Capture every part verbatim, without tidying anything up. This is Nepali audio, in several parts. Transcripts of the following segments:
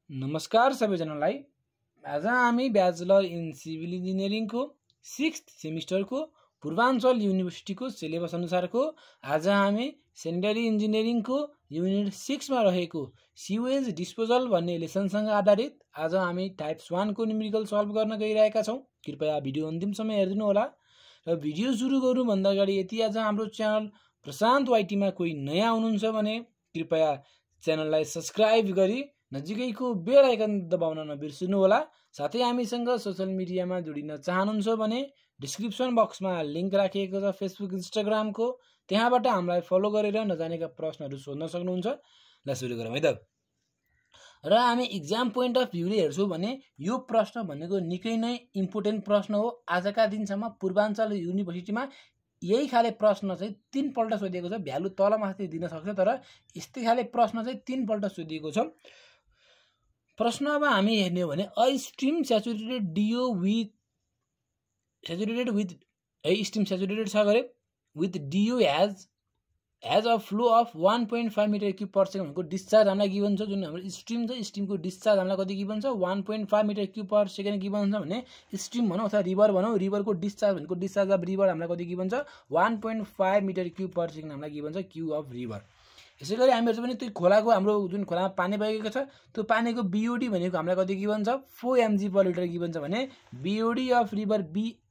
नमस्कार सबैजनालाई। आज हामी ब्याचलर इन सिभिल इन्जिनियरिङको सिक्स्थ सेमिस्टरको पूर्वाञ्चल युनिभर्सिटीको सिलेबस अनुसारको आज हामी सेकेन्डरी इन्जिनियरिङको युनिट सिक्स मा रहेको सिवेज डिस्पोजल भन्ने लेसनसँग आधारित आज हामी टाइप्स वन को न्युमेरिकल सल्भ गर्न गइरहेका छौं। कृपया भिडियो अन्तिमसम्म हेर्दिनु होला। र भिडियो सुरु गर्नु भन्दा अगाडि यदि आज हाम्रो च्यानल प्रशान्त वाइटी मा कोही नयाँ हुनुहुन्छ भने कृपया च्यानललाई सब्स्क्राइब गरी नजिकैको बेल आइकन दबाउन नबिर्सनु होला। साथै हामीसँग सोशल मिडियामा जोडिन चाहनुहुन्छ भने डिस्क्रिप्सन बक्समा लिंक राखिएको छ फेसबुक इन्स्टाग्राम को, त्यहाँबाट हामीलाई फलो गरेर नजानेका प्रश्नहरू सोध्न सक्नुहुन्छ। ल सुरु गरौँ है त। र हामी एक्जाम पोइन्ट अफ भ्यूले हेर्छौं भने यो प्रश्न भनेको निकै नै इम्पोर्टेन्ट प्रश्न हो। आजका दिनसम्म पूर्वाञ्चल युनिभर्सिटीमा यही खाले प्रश्न चाहिँ तीन पल्ट सोधिएको छ। भ्यालु तल माथि दिन सक्छ, तर यस्तै खाले प्रश्न चाहिँ तीन पल्ट सोधिएको छ। प्रश्न अब हामी हेर्ने हो भने a stream saturated DO with saturated with a stream saturated छ गरे with DO has has a flow of one point five metre cube per second को डिस्चार्ज हामीलाई गिभन छ। जुन हाम्रो स्ट्रिम छ, स्ट्रिमको डिस्चार्ज हामीलाई कति गिभन छ one point five metre cube per second given छ भने स्ट्रिम भनौं अथवा रिभर भनौं, रिभरको डिस्चार्ज भनेको डिस्चार्ज अफ रिभर हामीलाई कति गिभन छ one point five metre cube per second हामीलाई गिभन छ क्यू अफ रिभर। यसैगरी हामी हेर्छौं भने त्यो खोलाको हाम्रो जुन खोलामा पानी बगेको छ त्यो पानीको बीओडी भनेको हामीलाई कति गिभन छ four mg per litre given छ भने बीओडी अफ रिभर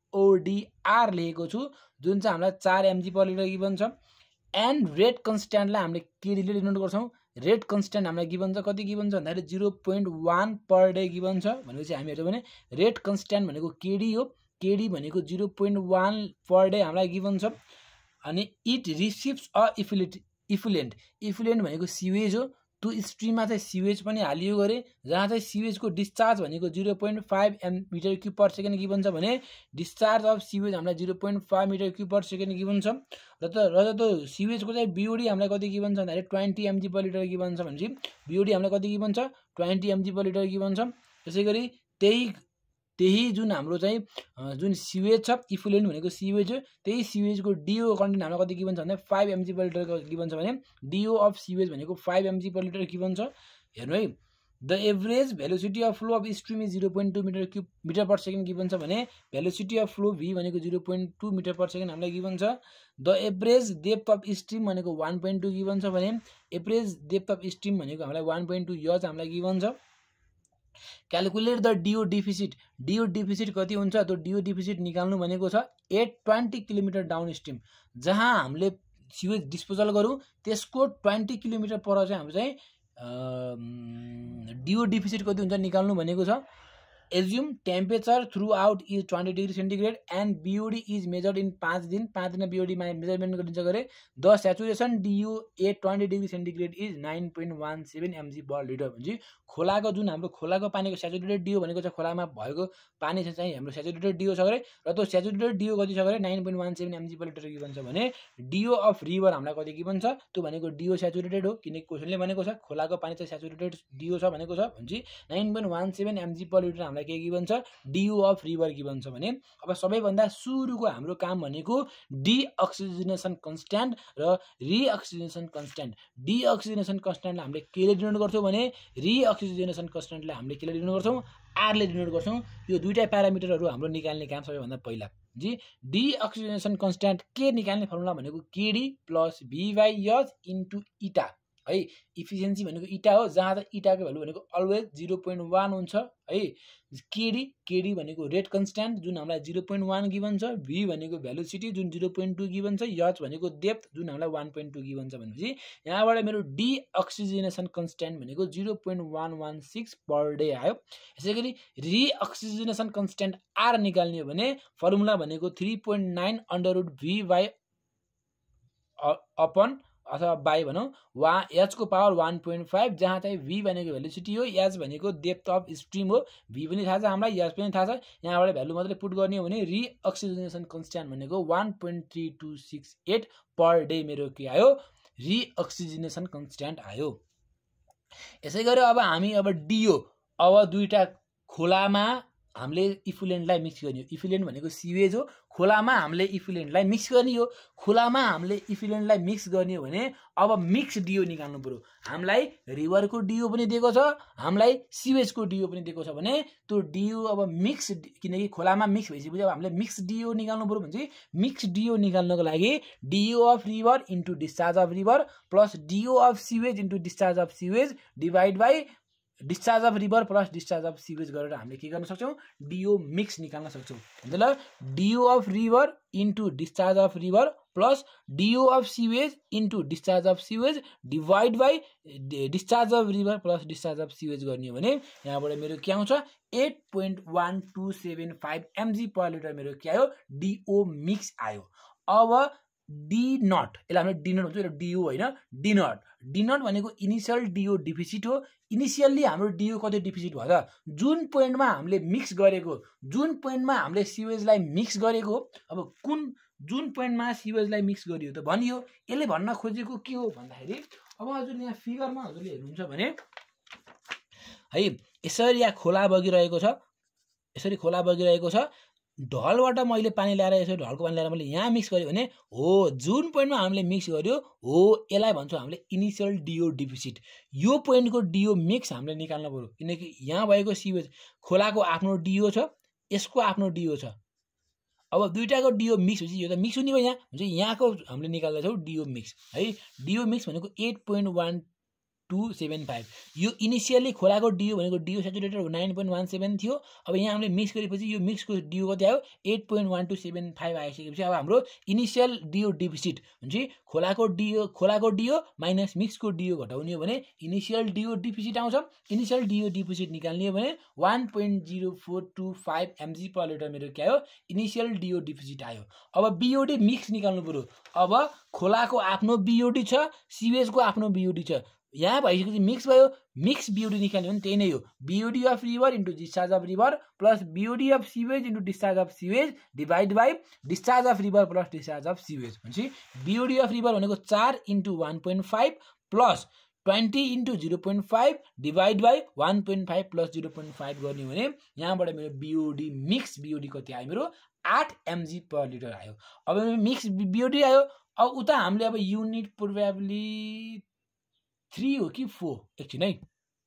बीओडीआर लेखेको छु जुन चाहिँ हामीलाई चार एमजी पर लिटर गिभन छ। एन्ड रेट कन्स्ट्यान्टलाई हामीले केडीले डिनोट गर्छौं। रेट कन्स्ट्यान्ट हामीलाई गिभन छ कति गिभन छ भन्दाखेरि zero point one per day given छ भनेपछि हामी हेर्छौं भने रेट कन्स्ट्यान्ट भनेको केडी हो। केडी भनेको zero point one per day हामीलाई गिभन छ। अनि इट रिसिभ्स अ इफिलिट इफुलेन्ट इफुलेन्ट भनेको सिवेज हो। त्यो स्ट्रिममा चाहिँ सिवेज पनि हालियो गरे जहाँ चाहिँ सिवेजको डिस्चार्ज भनेको zero point five M metre cube per second given छ भने डिस्चार्ज अफ सिवेज हामीलाई zero point five metre cube per second given छ। र त र त सिवेजको चाहिँ बीओडी हामीलाई कति गिभन छ भन्दाखेरि twenty mg per litre given छ भनेपछि बीओडी हामीलाई कति गिभन छ twenty mg per litre given छ। त्यसैगरी त्यही त्यही जुन हाम्रो चाहिँ जुन सिवेज छ इफुलेन्ट भनेको सिवेज हो, त्यही सिवेजको डिओ कन्टेन्ट हामीलाई कति गिभन छ भने five mg per litre given छ भने डिओ अफ सिवेज भनेको five mg per litre given छ। हेर्नु है, the average velocity of flow of stream is zero point two metre cube metre per second given छ भने भेलोसिटी अफ फ्लो भी भनेको zero point two metre per second हामीलाई गिभन छ। The average depth of stream भनेको वन पोइन्ट टू गिभन छ भने एभरेज डेप्थ अफ स्ट्रिम भनेको हामीलाई वन पोइन्ट टू यज हामीलाई गिभन छ। Calculate the DO deficit DO deficit कति हुन्छ त्यो डिओ डिफिसिट निकाल्नु भनेको छ at twenty kilometre down stream जहाँ हामीले सिवेज डिस्पोजल गरौँ त्यसको ट्वेन्टी किलोमिटर पर चाहिँ हाम्रो चाहिँ डिओ डिफिसिट कति हुन्छ निकाल्नु भनेको छ। Assume temperature throughout is twenty degree centigrade and BOD is measured in पाँच दिन पाँच दिन बीओडीमा मेजरमेन्ट गरिन्छ गरे the saturation DO at twenty degree centigrade is nine point one seven mg per litre भनेपछि खोलाको जुन हाम्रो खोलाको पानीको सेचुरेटेड डिओ भनेको चाहिँ खोलामा भएको पानी चाहिँ हाम्रो सेचुरेटेड डिओ छ गरे र त्यो सेचुरेटेड डिओ कति छ गरे nine point one seven mg per litre given छ भने डिओ अफ रिभर हामीलाई कति गिभन छ त्यो भनेको डिओ सेचुरेटेड हो किनकि क्वेसनले भनेको छ खोलाको पानी चाहिँ सेचुरेटेड डिओ छ भनेको छ भनेपछि nine point one seven mg per litre के गिभन छ डिओ अफ रिभर गिभन छ भने अब सबैभन्दा सुरुको हाम्रो काम भनेको डीअक्सिजनेसन कन्स्ट्यान्ट र रिअक्सिजनेसन कन्स्ट्यान्ट। डीअक्सिजनेसन कन्स्ट्यान्टलाई हामीले केले डिनोट गर्छौं भने रिअक्सिजनेसन कन्स्ट्यान्टलाई हामीले केले डिनोट गर्छौं आर ले डिनोट गर्छौं। यो दुईटा प्यारामिटरहरू हाम्रो निकाल्ने काम सबैभन्दा पहिला जी डीअक्सिजनेसन कन्स्ट्यान्ट के निकाल्ने फर्मुला भनेको KD plus V by H into eta है। इफिसियन्सी भनेको इटा हो जहाँ चाहिँ इटाको भ्यालु भनेको अलवेज जीरो पोइन्ट वन हुन्छ है। केडी केडी भनेको रेट कन्स्ट्यान्ट जुन हामीलाई जीरो पोइन्ट वन गिभन छ, भी भनेको भेलोसिटी जुन जीरो पोइन्ट टू गिभन छ, एच भनेको डेप्थ जुन हामीलाई वन पोइन्ट टू गिभन छ भनेपछि यहाँबाट मेरो डीअक्सिजनेसन कन्स्ट्यान्ट भनेको zero point one one six per day आयो। यसैगरी रिअक्सिजनेसन कन्स्ट्यान्ट आर निकाल्ने हो भने फर्मुला भनेको three point nine under root V by upon अथवा बाई भनौँ वा एच को पावर वन पोइन्ट फाइभ जहाँ चाहिँ भी भनेको भेलोसिटी हो, एच भनेको डेप्थ अफ स्ट्रिम हो, भी पनि थाहा छ हामीलाई एच पनि थाहा छ। यहाँबाट भ्यालु मात्रै पुट गर्ने हो भने रिअक्सिजनेसन कन्स्ट्यान्ट भनेको one point three two six eight per day मेरो के आयो रिअक्सिजनेसन कन्स्ट्यान्ट आयो। यसै गरी अब हामी अब डिओ अब दुईटा खोलामा हामीले इफुलेन्टलाई मिक्स गर्ने हो। इफुलेन्ट भनेको सिवेज हो, खोलामा हामीले इफिलेन्टलाई मिक्स गर्ने हो खोलामा हामीले इफिलेन्टलाई मिक्स गर्ने हो भने अब मिक्स डिओ निकाल्नु पर्यो हामीलाई रिभरको डिओ पनि दिएको छ हामीलाई सिवेजको डिओ पनि दिएको छ भने त्यो डिओ अब मिक्स किनकि खोलामा मिक्स भइसकेपछि अब हामीले मिक्स डिओ निकाल्नु पर्यो भने चाहिँ मिक्स डिओ निकाल्नको लागि DO of river into discharge of river plus DO of sewage into discharge of sewage divide by discharge of river plus discharge of sewage गरेर हामीले के गर्न सक्छौँ डिओ मिक्स निकाल्न सक्छौँ मतलब DO of river into discharge of river plus DO of sewage into discharge of sewage divide by discharge of river plus discharge of sewage गर्ने हो भने यहाँबाट मेरो के आउँछ eight point one two seven five mg per litre मेरो के आयो डिओ मिक्स आयो अब डी नट यसलाई हामीले डी नट भन्छौँ यो डिओ होइन डी नट डी नट भनेको इनिसियल डिओ डिफिसिट हो इनिसियल्ली हाम्रो डिओ कति डिफिसिट भयो त जुन पोइन्टमा हामीले मिक्स गरेको जुन पोइन्टमा हामीले सिवेजलाई मिक्स गरेको अब कुन जुन पोइन्टमा सिवेजलाई मिक्स गरियो त भनियो यसले भन्न खोजेको के हो भन्दाखेरि अब हजुरले यहाँ फिगरमा हजुरले हेर्नुहुन्छ भने है यसरी यहाँ खोला बगिरहेको छ यसरी खोला बगिरहेको छ ढलबाट मैले पानी ल्याएर यसरी ढलको पानी ल्याएर मैले यहाँ मिक्स गरेँ भने हो जुन पोइन्टमा हामीले मिक्स गर्यो हो यसलाई भन्छौँ हामीले इनिसियल डिओ डिफिसिट यो पोइन्टको डिओ मिक्स हामीले निकाल्नु पर्यो किनकि यहाँ भएको सिवेज खोलाको आफ्नो डिओ छ यसको आफ्नो डिओ छ अब दुईटाको डिओ मिक्स भएपछि यो त मिक्स हुने भयो यहाँ हुन्छ यहाँको हामीले निकाल्दैछौँ डिओ मिक्स है डिओ मिक्स भनेको eight point one two seven five यो इनिसियली खोलाको डिओ भनेको DO saturated nine point one seven थियो अब यहाँ हामीले मिक्स गरेपछि यो मिक्सको डिओ कति आयो eight point one two seven five आइसकेपछि अब हाम्रो इनिसियल डिओ डिफिसिट हुन्छ खोलाको डिओ खोलाको डिओ माइनस मिक्सको डिओ घटाउने हो भने इनिसियल डिओ डिफिसिट आउँछ इनिसियल डिओ डिफिसिट निकाल्ने हो भने one point zero four two five mg per litre मेरो के आयो इनिसियल डिओ डिफिसिट आयो अब बिओडी मिक्स निकाल्नु पर्यो अब खोलाको आफ्नो बिओडी छ सिवेजको आफ्नो बिओडी छ यहाँ भइसकेपछि मिक्स भयो मिक्स बिओडी निकाल्यो भने त्यही नै हो BOD of river into discharge of river plus BOD of sewage into discharge of sewage divide by discharge of river plus discharge of sewage भनेपछि बिओडी अफ रिभर भनेको चार into one point five plus twenty into zero point five divide by one point five plus zero point five गर्ने हो भने यहाँबाट मेरो बिओडी मिक्स बिओडी कति आयो मेरो आठ एमजी पर लिटर आयो अब मिक्स बिओडी आयो अब उता हामीले अब युनिट प्रोबेबली थ्री हो कि फोर एकछिन है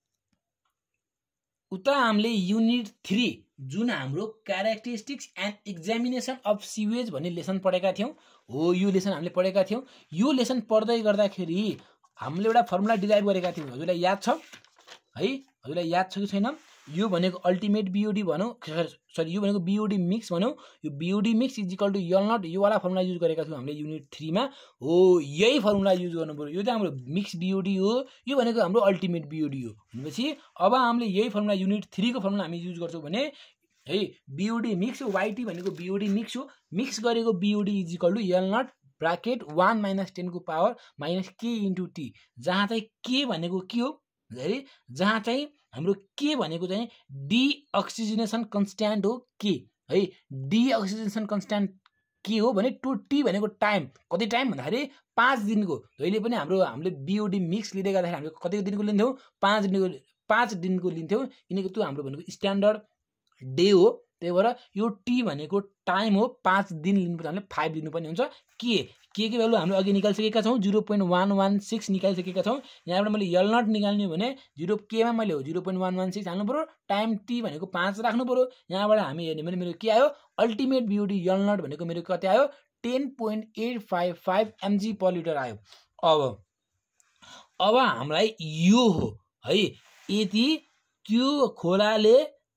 उता हामीले युनिट थ्री जुन हाम्रो characteristics and examination of sewage भन्ने लेसन पढेका थियौँ हो यो लेसन हामीले पढेका थियौँ यो लेसन पढ्दै गर्दाखेरि हामीले एउटा फर्मुला डिराइभ गरेका थियौँ हजुरलाई याद छ है हजुरलाई याद छ कि छैन यो भनेको अल्टिमेट बिओडी भनौँ सरी यो भनेको बिओडी मिक्स भनौँ यो BOD mix is equal to L naught यो वाला फर्मुला युज गरेका थियौँ हामीले युनिट थ्रीमा हो यही फर्मुला युज गर्नु पर्यो यो चाहिँ हाम्रो मिक्स बिओडी हो यो भनेको हाम्रो अल्टिमेट बिओडी हो भनेपछि अब हामीले यही फर्मुला युनिट थ्रीको फर्मुला हामी युज गर्छौँ भने है बिओडी मिक्स हो वाइटी भनेको बिओडी मिक्स हो मिक्स गरेको BOD is equal to L naught bracket one minus टेनको power minus K into T जहाँ चाहिँ के भनेको के हो है जहाँ चाहिँ हाम्रो के भनेको चाहिँ डिअक्सिजनेसन कन्स्ट्यान्ट हो के है डिअक्सिजनेसन कन्स्ट्यान्ट के हो भने टु टी भनेको टाइम कति टाइम भन्दाखेरि पाँच दिनको जहिले पनि हाम्रो हामीले बिओडी मिक्स लिँदै गर्दाखेरि हामीले कति दिनको लिन्थ्यौँ पाँच दिनको पाँच दिनको लिन्थ्यौँ किनकि त्यो हाम्रो भनेको स्ट्यान्डर्ड डे हो त्यही भएर यो टी भनेको टाइम हो पाँच दिन लिनुपर्छ हामीले फाइभ लिनुपर्ने हुन्छ के के के भ्यालु हामीले अघि निकालिसकेका छौँ zero point one one six निकालिसकेका छौँ यहाँबाट मैले यल नट निकाल्ने भने जिरो केमा मैले हो zero point one one six हाल्नु पऱ्यो टाइम टी भनेको पाँच राख्नु पऱ्यो यहाँबाट हामी हेर्ने भने मेरो के आयो अल्टिमेट बिओडी यल नट भनेको मेरो कति आयो ten point eight five five mg per litre आयो अब अब हामीलाई यो हो है यदि त्यो खोलाले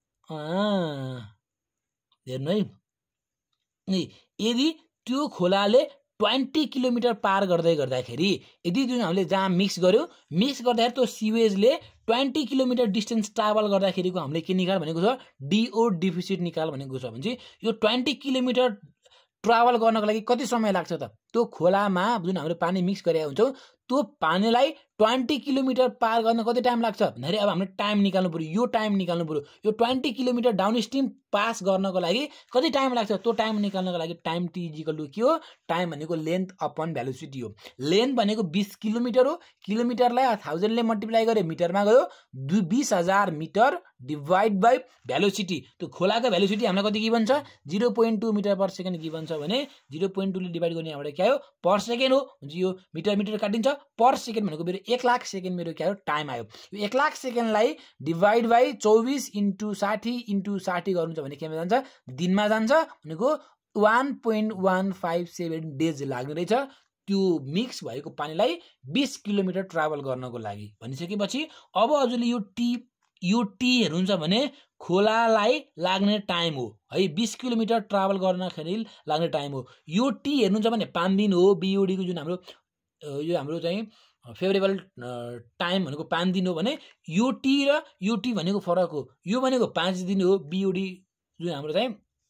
हेर्नु है यदि त्यो खोलाले ट्वेन्टी किलोमिटर पार गर्दै गर्दाखेरि यदि जुन हामीले जहाँ मिक्स गर्यो मिक्स गर्दाखेरि त्यो सिवेजले ट्वेन्टी किलोमिटर डिस्टेन्स ट्राभल गर्दाखेरिको हामीले के निकाल भनेको छ डिओ डिफिसिट निकाल भनेको छ भने चाहिँ यो ट्वेन्टी किलोमिटर ट्राभल गर्नको लागि कति समय लाग्छ त त्यो खोलामा जुन हामीले पानी मिक्स गरेका हुन्छौँ त्यो पानीलाई ट्वेन्टी किलोमिटर पार गर्न कति टाइम लाग्छ भन्दाखेरि अब हामीले टाइम निकाल्नु पऱ्यो यो टाइम निकाल्नु पऱ्यो यो twenty kilometre down stream pass गर्नको लागि कति टाइम लाग्छ त्यो टाइम निकाल्नको लागि time T is equal to के हो टाइम भनेको लेन्थ अपन भेलोसिटी हो लेन्थ भनेको बीस किलोमिटर हो किलोमिटरलाई थाउजन्डले मल्टिप्लाई गरे मिटरमा गयो बीस हजार मिटर डिवाइड बाई भेलोसिटी त्यो खोलाको भेलोसिटी हामीलाई कति गिभन छ zero point two metre per second given छ भने जीरो पोइन्ट टूले डिवाइड गर्ने यहाँबाट क्या हो पर सेकेन्ड हो हुन्छ यो मिटर मिटर काटिन्छ पर सेकेन्ड भनेको मेरो एक लाख सेकेन्ड मेरो क्या हो टाइम आयो यो एक लाख सेकेन्डलाई डिवाइड बाई चौबिस इन्टु साठी इन्टु साठी गर्नुहुन्छ भने केमा जान्छ दिनमा जान्छ भनेको one point one five seven days लाग्ने रहेछ त्यो मिक्स भएको पानीलाई बीस किलोमिटर ट्राभल गर्नको लागि भनिसकेपछि अब हजुरले यो टी यो टी हेर्नुहुन्छ भने खोलालाई लाग्ने टाइम हो है बीस किलोमिटर ट्राभल गर्नखेरि लाग्ने टाइम हो यो टी हेर्नुहुन्छ भने पाँच दिन हो बिओडीको जुन हाम्रो यो हाम्रो चाहिँ फेभरेबल टाइम भनेको पाँच दिन हो भने यो टी र यो टी भनेको फरक हो यो भनेको पाँच दिन हो बिओडी जुन हाम्रो चाहिँ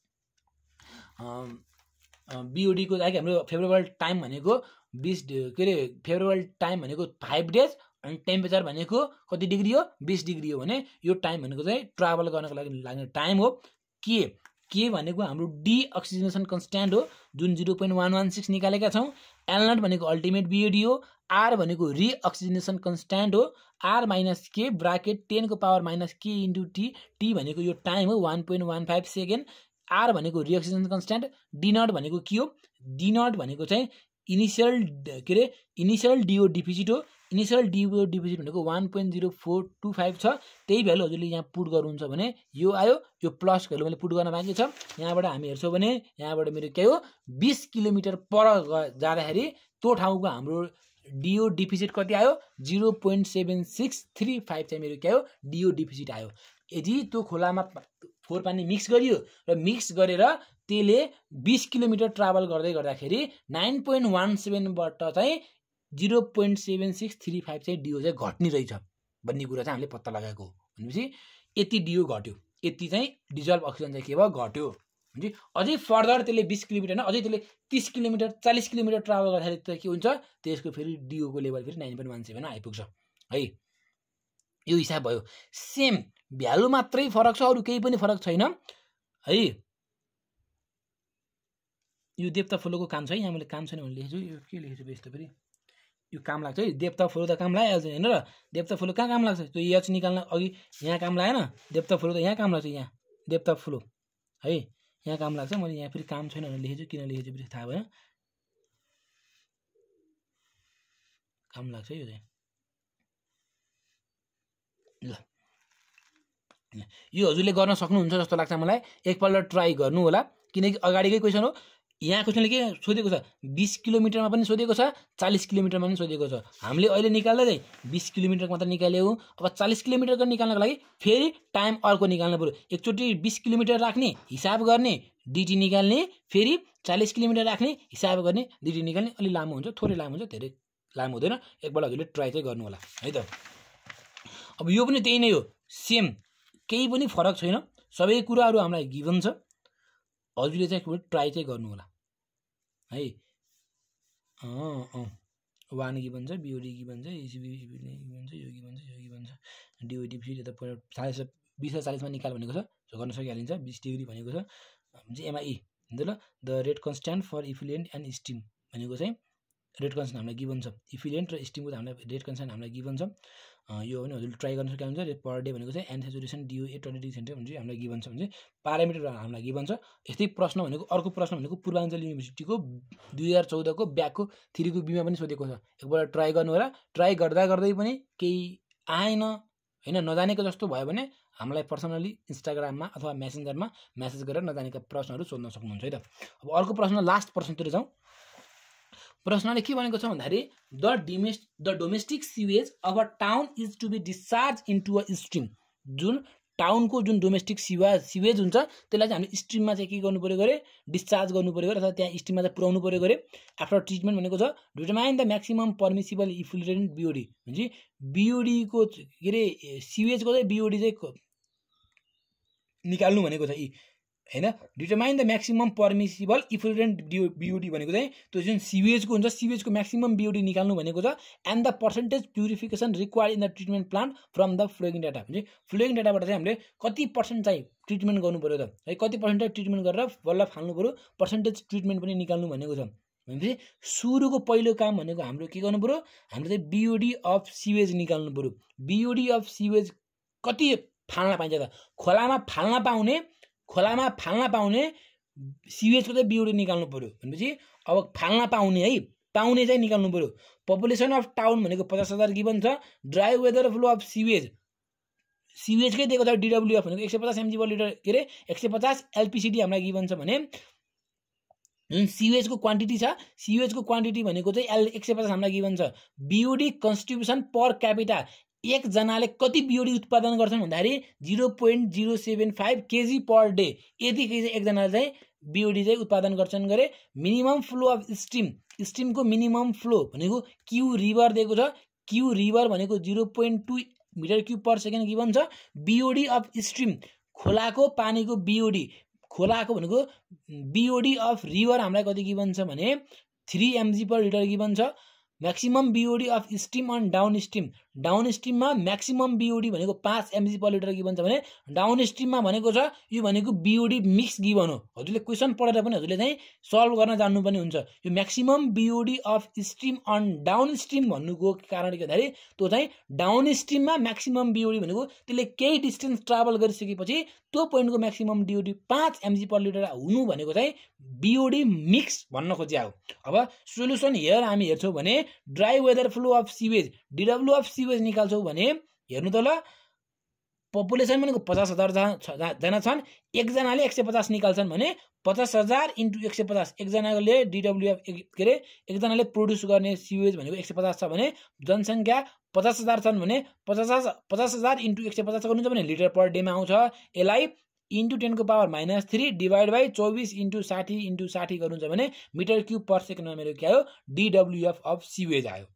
बिओडीको लागि हाम्रो फेभरेबल टाइम भनेको बीस के अरे फेभरेबल टाइम भनेको फाइभ डेज अनि टेम्परेचर भनेको कति डिग्री हो बीस डिग्री हो भने यो टाइम भनेको चाहिँ ट्राभल गर्नको लागि लाग्ने टाइम हो के के भनेको हाम्रो डी अक्सिजनेसन कन्स्ट्यान्ट हो जुन zero point one one six निकालेका छौँ एल नट भनेको अल्टिमेट बिओडी हो आर भनेको रि अक्सिजनेसन कन्स्ट्यान्ट हो आर माइनस के ब्राकेट टेनको power minus K into T T भनेको यो टाइम हो one point one five second R भनेको reoxygenation constant D naught भनेको के हो डी नट भनेको चाहिँ इनिसियल के अरे इनिसियल डिओ डिफिसिट हो इनिसियल डिओ डिफिसिट भनेको one point zero four two five छ त्यही भ्यालु हजुरले यहाँ पुट गर्नुहुन्छ भने यो आयो यो प्लस भ्यालु मैले पुट गर्न बाँकी छ यहाँबाट हामी हेर्छौँ भने यहाँबाट मेरो के हो बीस किलोमिटर पर जाँदाखेरि त्यो ठाउँको हाम्रो डिओ डिफिसिट कति आयो zero point seven six three five चाहिँ मेरो के हो डिओ डिफिसिट आयो यदि त्यो खोलामा फोहोर पानी मिक्स गरियो र मिक्स गरेर त्यसले बीस किलोमिटर ट्राभल गर्दै गर्दाखेरि नाइन पोइन्ट वान सेभेनबाट चाहिँ zero point seven six three five चाहिँ डिओ चाहिँ घट्ने रहेछ भन्ने कुरा चाहिँ हामीले पत्ता लगाएको हो भनेपछि यति डिओ घट्यो यति चाहिँ डिजल्भ अक्सिजन चाहिँ के भयो घट्यो हुन्छ अझै फर्दर त्यसले बीस किलोमिटर अझै त्यसले तीस किलोमिटर चालीस किलोमिटर ट्राभल गर्दाखेरि त के हुन्छ त्यसको फेरि डिओको लेभल फेरि नाइन पोइन्ट वान सेभेन आइपुग्छ है यो हिसाब भयो सेम भ्यालु मात्रै फरक छ अरू केही पनि फरक छैन है यो देवता फुलोको काम छ है यहाँ मैले काम छैन भने लेखेछु यो के लेखेछु यस्तो फेरि यो काम लाग्छ है देवता फुलो त काम लगाइहाल्छ होइन र देवता फुलो कहाँ काम लाग्छ त्यो एच निकाल्न अघि यहाँ काम लागेन देवता फुलो त यहाँ काम लाग्छ यहाँ देवता फुलो है यहाँ काम लाग्छ मैले यहाँ फेरि काम छैन भनेर लेखेछु किन लेखेछु फेरि थाहा भएन काम लाग्छ यो चाहिँ ल यो हजुरले गर्न सक्नुहुन्छ जस्तो लाग्छ मलाई एकपल्ट ट्राई गर्नु होला किनकि अगाडिकै क्वेसन हो यहाँ क्वेसनले के सोधेको छ बीस किलोमिटरमा पनि सोधेको छ चालीस किलोमिटरमा पनि सोधेको छ हामीले अहिले निकाल्दै चाहिँ बीस किलोमिटर मात्र निकाल्यौँ अब चालीस किलोमिटरको निकाल्नको लागि फेरि टाइम अर्को निकाल्नु पऱ्यो एकचोटि बीस किलोमिटर राख्ने हिसाब गर्ने डिटी निकाल्ने फेरि चालीस किलोमिटर राख्ने हिसाब गर्ने डिटी निकाल्ने अलि लामो हुन्छ थोरै लामो हुन्छ धेरै लामो हुँदैन एकपल्ट हजुरले ट्राई चाहिँ गर्नु होला है त अब यो पनि त्यही नै हो सेम केही पनि फरक छैन सबै कुराहरू हामीलाई गिभन छ हजुरले चाहिँ एकपल्ट ट्राई चाहिँ गर्नु होला है अँ अँ वान गिभन छ बिओडी गिभन छ एसिबी गिभन छ यो गिभन छ यो गिभन छ डिओडी फेरि यता चालिस बिस र चालिसमा निकाल भनेको छ गर्न सकिहालिन्छ बिस डिग्री भनेको छ चाहिँ एमआई हुन्छ ल the rate constant for effluent and stream भनेको चाहिँ रेट कन्स्ट्यान्ट हामीलाई गिभन छ इफिलिएन्ट र स्टिमको त हामीलाई रेट कन्स्ट्यान्ट हामीलाई गिभन छ यो पनि हजुरले ट्राई गर्न सक्नुहुन्छ पर डे भनेको चाहिँ and saturation DO at twenty degree centigrade भने चाहिँ हामीलाई गिभन छ भने चाहिँ प्यारामिटर हामीलाई गिभन छ यस्तै प्रश्न भनेको अर्को प्रश्न भनेको पूर्वाञ्चल युनिभर्सिटीको दुई हजार चौधको ब्याकको थ्रीको बीमा पनि सोधेको छ एकपल्ट ट्राई गर्नु होला ट्राई गर्दा गर्दै पनि केही आएन होइन नजानेको जस्तो भयो भने हामीलाई पर्सनली इन्स्टाग्राममा अथवा मेसेन्जरमा मेसेज गरेर नजानेका प्रश्नहरू सोध्न सक्नुहुन्छ है त अब अर्को प्रश्न लास्ट प्रश्नतिर जाउँ प्रश्नले के भनेको छ भन्दाखेरि द डिमेस्ट the domestic sewage of a town is to be discharge into a stream जुन टाउनको जुन डोमेस्टिक सिवा सिवेज हुन्छ त्यसलाई चाहिँ हामीले स्ट्रिममा चाहिँ के गर्नु पऱ्यो गरे डिस्चार्ज गर्नु पऱ्यो गरे अथवा त्यहाँ स्ट्रिममा चाहिँ पुऱ्याउनु पऱ्यो गरे आफ्टर ट्रिटमेन्ट भनेको छ determine the maximum permissible effluent BOD हुन्छ बिओडीको के अरे सिवेजको चाहिँ बिओडी चाहिँ निकाल्नु भनेको छ यी हैन। Determine the maximum permissible effluent BOD भनेको चाहिँ त्यो जुन सिवेजको हुन्छ सिवेजको म्याक्सिमम बिओडी निकाल्नु भनेको छ and the percentage purification required in the treatment plant from the flowing data भने फ्लोइङ डाटाबाट चाहिँ हामीले कति पर्सेन्ट चाहिँ ट्रिटमेन्ट गर्नु पर्यो त है कति पर्सेन्टेज ट्रिटमेन्ट गरेर बल्ल फाल्नु पर्यो पर्सेन्टेज ट्रिटमेन्ट पनि निकाल्नु भनेको छ भनेपछि सुरुको पहिलो काम भनेको हाम्रो के गर्नु पर्यो हाम्रो चाहिँ बिओडी अफ सिवेज निकाल्नु पर्यो। बिओडी अफ सिवेज कति फाल्न पाइन्छ त खोलामा फाल्न पाउने खोलामा फाल्न पाउने सिवेजको चाहिँ बिओडी निकाल्नु पर्यो भनेपछि अब फाल्न पाउने है पाउने चाहिँ निकाल्नु पर्यो। पपुलेसन अफ टाउन भनेको पचास हजार गिभन छ। Dry weather flow of sewage सिवेजकै दिएको छ डिडब्ल्युएफ भनेको एक सय पचास एमजी पर लिटर के अरे एक सय पचास एलपिसिडी हामीलाई गिभन छ भने जुन सिवेजको क्वान्टिटी छ सिवेजको क्वान्टिटी भनेको चाहिँ एल एक सय पचास हामीलाई गिभन छ। बिओडी कन्स्ट्रिब्युसन पर क्यापिटा एकजनाले कति बिओडी उत्पादन गर्छन् भन्दाखेरि zero point zero seven five kg per day यति केजी एकजनाले चाहिँ बिओडी चाहिँ उत्पादन गर्छन् गरे। मिनिमम फ्लो अफ स्ट्रिम स्ट्रिमको मिनिमम फ्लो भनेको क्यू रिभर दिएको छ। क्यू रिभर भनेको zero point two metre cube per second given छ। बिओडी अफ स्ट्रिम खोलाको पानीको बिओडी खोलाको भनेको बिओडी अफ रिभर हामीलाई कति गिभन छ भने three mg per litre given छ। Maximum BOD of stream on down stream down स्ट्रिममा म्याक्सिमम बिओडी भनेको पाँच एमजी पर लिटर गिभन छ भने डाउन स्ट्रिममा भनेको छ यो भनेको बिओडी मिक्स गिभन हो। हजुरले क्वेसन पढेर पनि हजुरले चाहिँ सल्भ गर्न जान्नुपर्ने हुन्छ। यो maximum BOD of stream on down stream भन्नुको कारणले गर्दाखेरि त्यो चाहिँ डाउन स्ट्रिममा म्याक्सिमम बिओडी भनेको त्यसले केही डिस्टेन्स ट्राभल गरिसकेपछि त्यो पोइन्टको म्याक्सिमम बिओडी पाँच एमजी पर लिटर हुनु भनेको चाहिँ बिओडी मिक्स भन्न खोजिया हो। अब सोल्युसन हेयर हामी हेर्छौँ भने dry weather flow of sewage DW of sewage निकाल्छौँ भने हेर्नु त ल पपुलेसन भनेको पचास हजार जना छन् एकजनाले एक सय पचास निकाल्छन् भने पचास हजार इन्टु एक सय पचास एकजनाले डिडब्ल्युएफ के अरे एकजनाले प्रड्युस गर्ने सिवेज भनेको एक सय पचास छ भने जनसङ्ख्या पचास हजार छन् भने पचास पचास हजार इन्टु एक सय पचास गर्नुहुन्छ भने लिटर पर डेमा आउँछ। यसलाई इन्टु टेनको power minus three divide by चौबिस इन्टु साठी इन्टु साठी गर्नुहुन्छ भने मिटर क्युब पर सेकेन्डमा मेरो के आयो डिडब्ल्युएफ अफ सिवेज आयो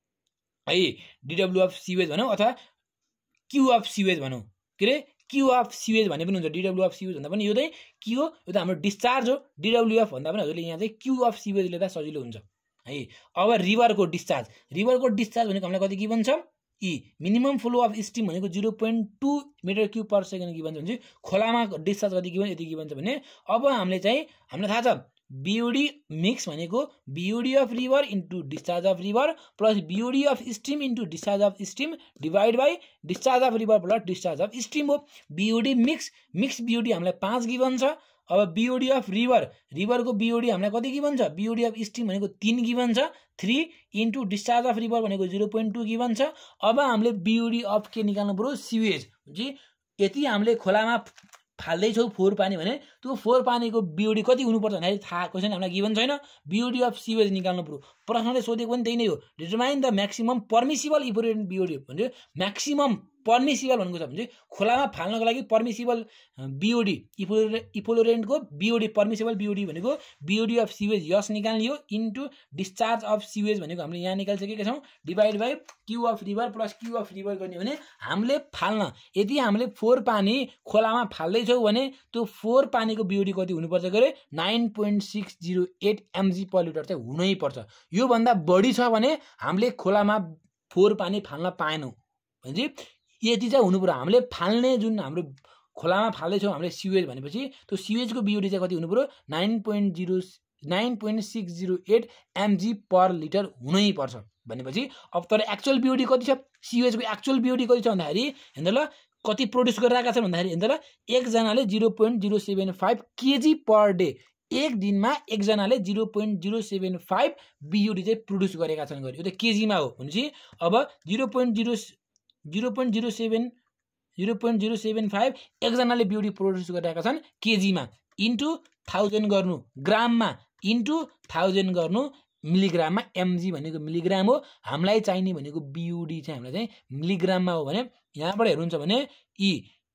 है। डिडब्ल्युएफ सिवेज भनौँ अथवा क्यू अफ सिवेज भनौँ के अरे क्यू अफ सिवेज भने पनि हुन्छ। डिडब्ल्युएफ सिवेज भन्दा पनि यो चाहिँ के हो यो त हाम्रो डिस्चार्ज हो। डिडब्ल्युएफ भन्दा पनि हजुरले यहाँ चाहिँ क्यू अफ सिवेज लेख्दा सजिलो हुन्छ है। अब रिभरको डिस्चार्ज रिभरको डिस्चार्ज भनेको हामीलाई कति गिभन छ ई मिनिमम फ्लो अफ स्ट्रिम भनेको zero point two metre cube per second given छ भने खोलामा डिस्चार्ज कति गिभन यति गिभन छ भने अब हामीले चाहिँ हामीलाई थाहा छ बिओडी मिक्स भनेको BOD of river into discharge of river plus BOD of stream into discharge of stream divide by discharge of river plus discharge of stream हो। बिओडी मिक्स मिक्स बिओडी हामीलाई पाँच गिभन छ। अब बिओडी अफ रिभर रिभरको बिओडी हामीलाई कति गिभन छ बिओडी अफ स्ट्रिम भनेको तीन गिभन छ three into discharge of river भनेको जिरो पोइन्ट टू गिभन छ। अब हामीले बिओडी अफ के निकाल्नु पर्यो सिवेज जी यति हामीले खोलामा फाल्दैछौँ फोहोर पानी भने त्यो फोहोर पानीको बिओडी कति हुनुपर्छ भन्दाखेरि थाहा क्वेसन हामीलाई गिभन छैन। बिओडी अफ सिवेज निकाल्नु पर्यो। प्रश्नले सोधेको पनि त्यही नै हो determine the maximum permissible effluent BOD भन्छ म्याक्सिमम पर्मिसिबल भनेको छ भने खोलामा फाल्नको लागि पर्मिसिबल बिओडी इफ्लुएन्टको बिओडी पर्मिसिबल बिओडी भनेको बिओडी अफ सिवेज यस निकाल्ने हो इन्टु डिस्चार्ज अफ सिवेज भनेको हामीले यहाँ निकालिसकेका छौँ divide by Q of river plus Q of river गर्ने भने हामीले फाल्न यदि हामीले फोहोर पानी खोलामा फाल्दैछौँ भने त्यो फोहोर पानीको बिओडी कति हुनुपर्छ गरे nine point six zero eight mg per litre चाहिँ हुनै पर्छ। योभन्दा बढी छ भने हामीले खोलामा फोहोर पानी फाल्न पाएनौँ भने यति चाहिँ हुनु पर्यो। हामीले फाल्ने जुन हाम्रो खोलामा फाल्दैछौँ हामीले सिवेज भनेपछि त्यो सिवेजको बिओडी चाहिँ कति हुनु पर्यो nine point zero nine point six zero eight mg per litre हुनै पर्छ भनेपछि अब तर एक्चुअल बिओडी कति छ सिवेजको एक्चुअल बिओडी कति छ भन्दाखेरि हेर्नु ल कति प्रड्युस गरिरहेका छन् भन्दाखेरि हेर्नु ल एकजनाले zero point zero seven five kg per day एक दिनमा एकजनाले zero point zero seven five BOD चाहिँ प्रड्युस गरेका छन् गरे यो त केजीमा हो भनेपछि अब zero point zero zero point zero seven zero point zero seven five एकजनाले बिओडी प्रड्युस गरिरहेका छन् केजीमा इन्टु थाउजन्ड गर्नु ग्राममा इन्टु थाउजन्ड गर्नु मिलिग्राममा एमजी भनेको मिलिग्राम हो। हामीलाई चाहिने भनेको बिओडी चाहिँ हामीलाई चाहिँ मिलिग्राममा हो भने यहाँबाट हेर्नुहुन्छ भने यी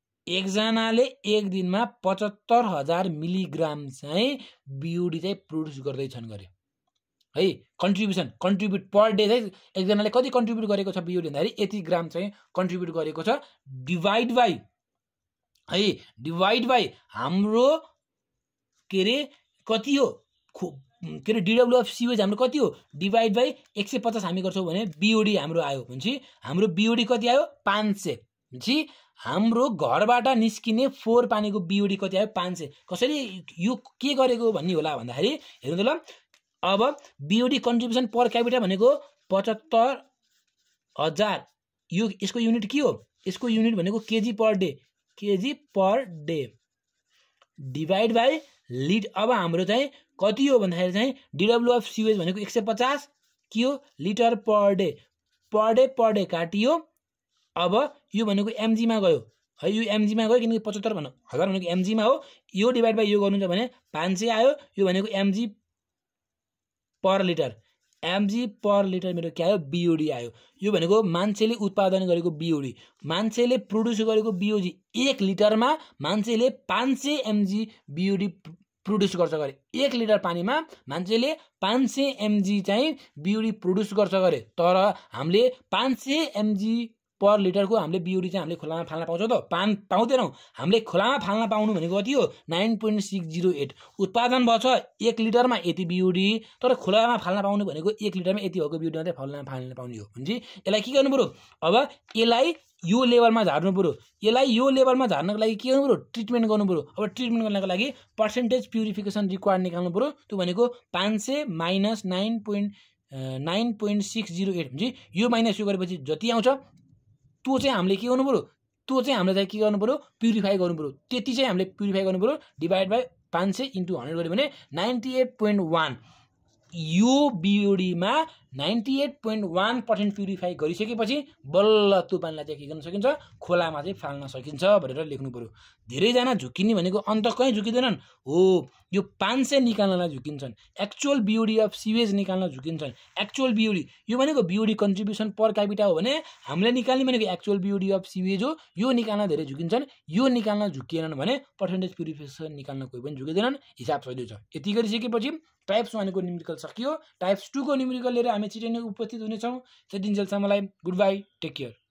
एकजनाले एक दिनमा पचहत्तर हजार मिलिग्राम चाहिँ बिओडी चाहिँ प्रड्युस गर्दैछन् गरे है। कन्ट्रिब्युसन कन्ट्रिब्युट पर डे चाहिँ एकजनाले कति कन्ट्रिब्युट गरेको छ बिओडी भन्दाखेरि यति ग्राम चाहिँ कन्ट्रिब्युट गरेको छ डिभाइड बाई है डिभाइड बाई हाम्रो के अरे कति हो के अरे डिडब्ल्युएफ सिवेज हाम्रो कति हो डिभाइड बाई एक सय पचास हामी गर्छौँ भने बिओडी हाम्रो आयो भनेपछि हाम्रो बिओडी कति आयो पाँच सय भनेपछि हाम्रो घरबाट निस्किने फोहोर पानीको बिओडी कति आयो पाँच सय कसरी यो के गरेको भन्ने होला भन्दाखेरि हेर्नु त ल अब बिओडी कन्ट्रिब्युसन पर क्यापिटा भनेको पचहत्तर हजार यो यसको युनिट के हो यसको युनिट भनेको kg per day kg per day divide by litre अब हाम्रो चाहिँ कति हो भन्दाखेरि चाहिँ डिडब्ल्युएफ सिवेज भनेको एक सय पचास के हो litre per day per day per day काटियो अब यो भनेको एमजीमा गयो है यो एमजीमा गयो किनकि पचहत्तर भन्नु हजार भनेको एमजीमा हो यो डिभाइड बाई यो गर्नुहुन्छ भने पाँच सय आयो यो भनेको mg per litre mg per litre मेरो के आयो बिओडी आयो यो भनेको मान्छेले उत्पादन गरेको बिओडी मान्छेले प्रोड्युस गरेको बिओडी एक लिटरमा मान्छेले पाँच सय एमजी बिओडी प्रोड्युस गर्छ गरे एक लिटर पानीमा मान्छेले पाँच सय एमजी चाहिँ बिओडी प्रोड्युस गर्छ गरे तर हामीले पाँच सय एमजी पर लिटरको हामीले बिओडी चाहिँ हामीले खोलामा फाल्न पाउँछौँ त पान पाउँदैनौँ हामीले खोलामा फाल्न पाउनु भनेको कति हो nine point six zero eight उत्पादन भएछ एक लिटरमा यति बिओडी तर खोलामा फाल्न पाउनु भनेको एक लिटरमा यति भएको बिओडी मात्रै फाल्न फाल्न पाउने हो भनेपछि यसलाई के गर्नु पऱ्यो अब यसलाई यो लेभलमा झार्नु पऱ्यो यसलाई यो लेभलमा झार्नको लागि के गर्नु पऱ्यो ट्रिटमेन्ट गर्नु पऱ्यो अब ट्रिटमेन्ट गर्नको लागि पर्सेन्टेज प्युरिफिकेसन रिक्वायर्ड निकाल्नु पऱ्यो त्यो भनेको पाँच सय minus nine point nine point six zero eight भनेपछि यो माइनस यो गरेपछि जति आउँछ त्यो चाहिँ हामीले के गर्नु पऱ्यो त्यो चाहिँ हामीले चाहिँ के गर्नु पऱ्यो प्युरिफाई गर्नु पऱ्यो त्यति चाहिँ हामीले प्युरिफाई गर्नु पऱ्यो डिभाइड बाई पाँच सय इन्टु हन्ड्रेड गऱ्यो भने नाइन्टी एट पोइन्ट वान यो बिओडीमा ninety eight point one percent purify गरिसकेपछि बल्ल त्यो पानीलाई चाहिँ के गर्न सकिन्छ खोलामा चाहिँ फाल्न सकिन्छ भनेर लेख्नु पऱ्यो धेरैजना झुकिने भनेको अन्त कहीँ झुकिँदैनन् हो यो पाँच सय निकाल्नलाई झुकिन्छन् एक्चुअल बिओडी अफ सिवेज निकाल्न झुकिन्छन् एक्चुअल बिओडी यो भनेको बिओडी कन्ट्रिब्युसन पर क्यापिटा हो भने हामीले निकाल्ने भनेको एक्चुअल बिओडी अफ सिवेज हो यो निकाल्न धेरै झुकिन्छन् यो निकाल्न झुकिएनन् भने पर्सेन्टेज प्युरिफिकेसन निकाल्न कोही पनि झुकिँदैनन् हिसाब सहिलो छ यति गरिसकेपछि टाइप्स वानको न्युमेरिकल सकियो टाइप्स टू को न्युमेरिकल लिएर हामी छिटै नै उपस्थित हुनेछौँ त्यतिन्जेलसम्मलाई गुड बाई टेक केयर